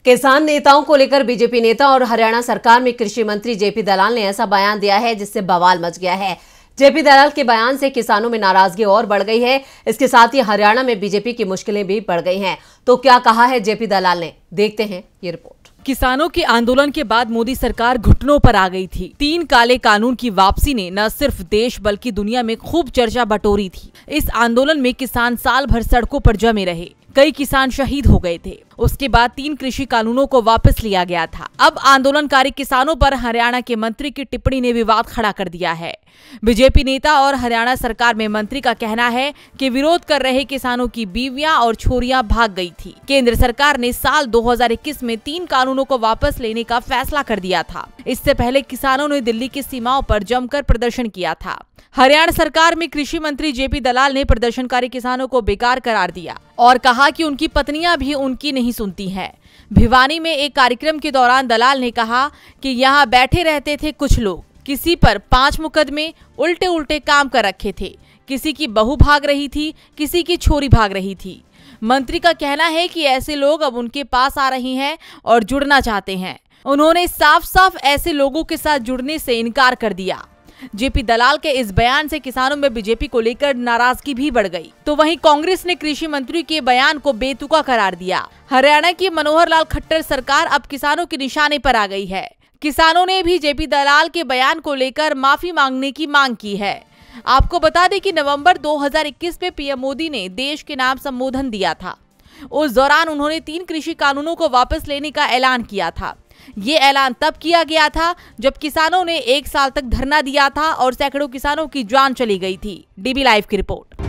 किसान नेताओं को लेकर बीजेपी नेता और हरियाणा सरकार में कृषि मंत्री जेपी दलाल ने ऐसा बयान दिया है जिससे बवाल मच गया है। जेपी दलाल के बयान से किसानों में नाराजगी और बढ़ गई है। इसके साथ ही हरियाणा में बीजेपी की मुश्किलें भी बढ़ गई हैं। तो क्या कहा है जेपी दलाल ने, देखते हैं ये रिपोर्ट। किसानों के आंदोलन के बाद मोदी सरकार घुटनों पर आ गई थी। 3 काले कानून की वापसी ने न सिर्फ देश बल्कि दुनिया में खूब चर्चा बटोरी थी। इस आंदोलन में किसान साल भर सड़कों पर जमे रहे, कई किसान शहीद हो गए थे। उसके बाद 3 कृषि कानूनों को वापस लिया गया था। अब आंदोलनकारी किसानों पर हरियाणा के मंत्री की टिप्पणी ने विवाद खड़ा कर दिया है। बीजेपी नेता और हरियाणा सरकार में मंत्री का कहना है कि विरोध कर रहे किसानों की बीवियां और छोरियां भाग गई थी। केंद्र सरकार ने साल 2021 में 3 कानूनों को वापस लेने का फैसला कर दिया था। इससे पहले किसानों ने दिल्ली की सीमाओं पर जमकर प्रदर्शन किया था। हरियाणा सरकार में कृषि मंत्री जेपी दलाल ने प्रदर्शनकारी किसानों को बेकार करार दिया और कहा कि उनकी पत्नियां भी उनकी नहीं सुनती हैं। भिवानी में एक कार्यक्रम के दौरान दलाल ने कहा कि यहाँ बैठे रहते थे कुछ लोग, किसी पर 5 मुकदमे उल्टे उल्टे काम कर रखे थे। किसी की बहू भाग रही थी, किसी की छोरी भाग रही थी। मंत्री का कहना है कि ऐसे लोग अब उनके पास आ रहे हैं और जुड़ना चाहते हैं। उन्होंने साफ साफ ऐसे लोगों के साथ जुड़ने से इनकार कर दिया। जेपी दलाल के इस बयान से किसानों में बीजेपी को लेकर नाराजगी भी बढ़ गई। तो वहीं कांग्रेस ने कृषि मंत्री के बयान को बेतुका करार दिया। हरियाणा की मनोहर लाल खट्टर सरकार अब किसानों के निशाने पर आ गई है। किसानों ने भी जेपी दलाल के बयान को लेकर माफी मांगने की मांग की है। आपको बता दें कि नवंबर 2021 में पीएम मोदी ने देश के नाम संबोधन दिया था। उस दौरान उन्होंने 3 कृषि कानूनों को वापस लेने का ऐलान किया था। ये ऐलान तब किया गया था जब किसानों ने 1 साल तक धरना दिया था और सैकड़ों किसानों की जान चली गई थी। डीबी लाइव की रिपोर्ट।